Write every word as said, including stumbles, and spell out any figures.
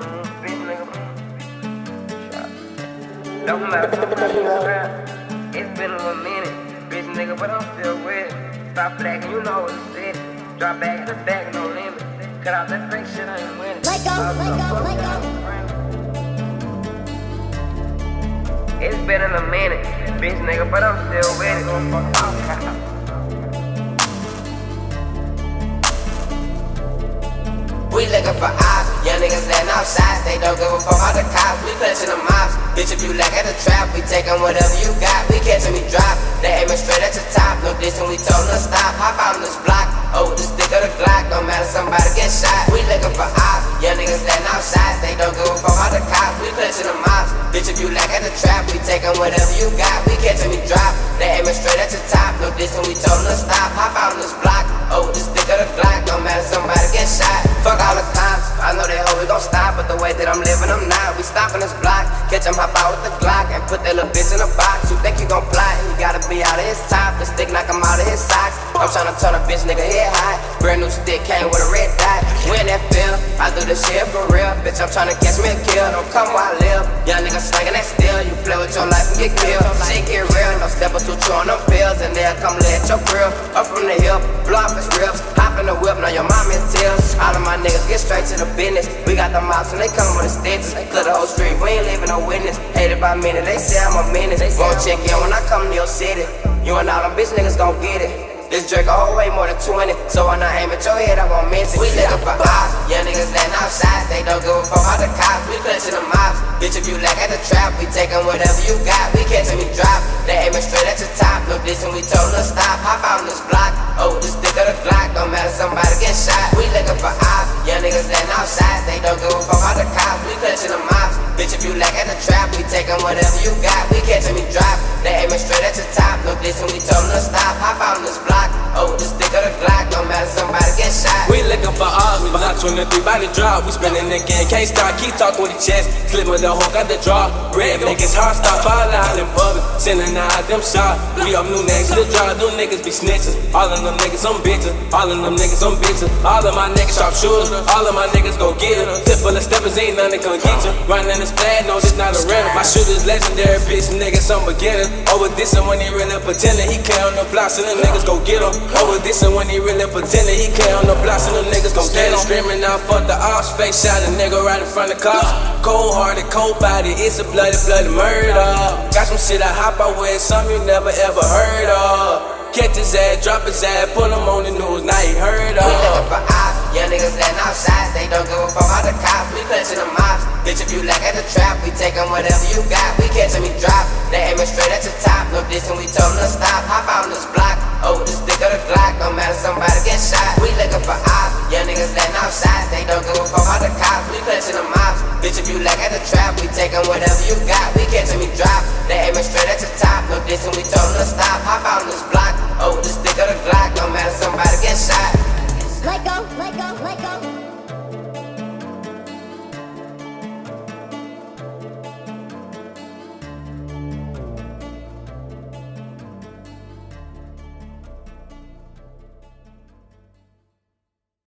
Bitch nigga, don't matter, don't matter. It's been a little minute, bitch nigga, but I'm still with it. Stop flagging, you know what it's said. Drop back in the back, no limit. Cut out that fake shit, I ain't winning. Let go, let go, let go. It's been in a minute, bitch nigga, but I'm still with it. We looking for ops, young niggas letting off shots. They don't give a fuck about the cops, we clutching the mops. Bitch, if you lack at the trap, we taking whatever you got. We catching me drop, they aiming straight at your top. No dissing, we told them to stop. Hop out on this block, oh, with the stick of the Glock. Don't matter, somebody get shot. We looking for ops, young niggas letting off shots. They don't give a fuck about the cops, we clutching the mops. Bitch, if you lack at the trap, we taking whatever you got. We catching me drop, they aiming straight at your top. No dissing, we told them to stop. Hop out on this block, oh, with the stick of the Glock. Don't matter, somebody get shot. Fuck all the cops, I know they always gon' stop, but the way that I'm living, I'm not. We stopping this block, catch him, hop out with the Glock, and put that little bitch in a box. You think you gon' plot, you gotta be out of his top. The stick knock him out of his socks. I'm tryna turn a bitch nigga head high. Brand new stick came with a red dot. We in that field, I do this shit for real. Bitch, I'm tryna catch me a kill, don't come while I live. Young nigga slanging that steel, you play with your life and get killed. Shit get real, no step or two, chew on them pills, and they'll come let your grill. Up from the hip, blow off his ribs, hop in the whip, now your mom is tears. All of my niggas get straight to the business. We got the mops and they come with the stitches. Clear the whole street, we ain't leaving no witness. Hated by minute, they say I'm a menace. Won't check in when I come to your city. You and all them bitch niggas gon' get it. This Drake a whole way more than twenty, so when I aim at your head, I won't miss it. We looking for ops, young niggas letting off shots. They don't give a fuck about the cops, we clutching the mops. Bitch, if you lack at the trap, we taking whatever you got. We catching me drop, they aiming straight at your top. No dissing, we told them to stop. Hop out on this block, oh, with the stick of the Glock. Don't matter, somebody get shot. We looking for ops, young niggas letting off shots. They don't give a fuck about the cops, we clutching the mops. Bitch, if you lack at the trap, we taking whatever you got. We catching me drop, they aiming straight at your top. No dissing, we told them to stop. Hop out on this block, oh, with the stick of the Glock. Don't matter, somebody get shot. We looking for ops, behind twenty-three by the drop. We spinning again, can't stop, keep talking with the chest. Slip with the hook out the draw. Red niggas hard stop, fall out in public. Sending out them shots. We up new next to the draw, them niggas be snitches. All of them niggas, some bitches. All of them niggas, some bitches. All of my niggas sharp shooters. All of my niggas go get it. Tip full of steppers, ain't none that can get you. Running this flag, no, this not a rental. My shooter's legendary, bitch, niggas, some beginner. Over this and when he really pretending, he clear on the blocks and them niggas go get him. Over this and when he really pretending, he clear on the blocks and them niggas go get him. Screaming out, fuck the ops, face shot a nigga right in front of cops. Cold hearted, cold body, it's a bloody, bloody murder. Got some shit I hop out with, some you never ever heard of. Catch his ass, drop his ass, pull him on the news, now he heard of. We looking for ops, young niggas letting off shots. They don't give a fuck about the cops, we clutching the mops. Bitch, if you lack at the trap, we taking whatever you got. We catching me drop, they aiming straight at your top. No dissing, we told them to stop. Hop out on this block, oh, with the stick of the Glock. Don't matter, somebody get shot. We looking for ops, young niggas letting off shots. They don't give a fuck about the cops, we clutching the mops. Bitch, if you lack at the trap, we taking whatever you got. We catching me drop, they aiming straight at your top. No dissing, we told them to stop. Hop out on this block, oh, with the stick of the Glock. Don't matter, somebody get shot. Let go, let go, let go.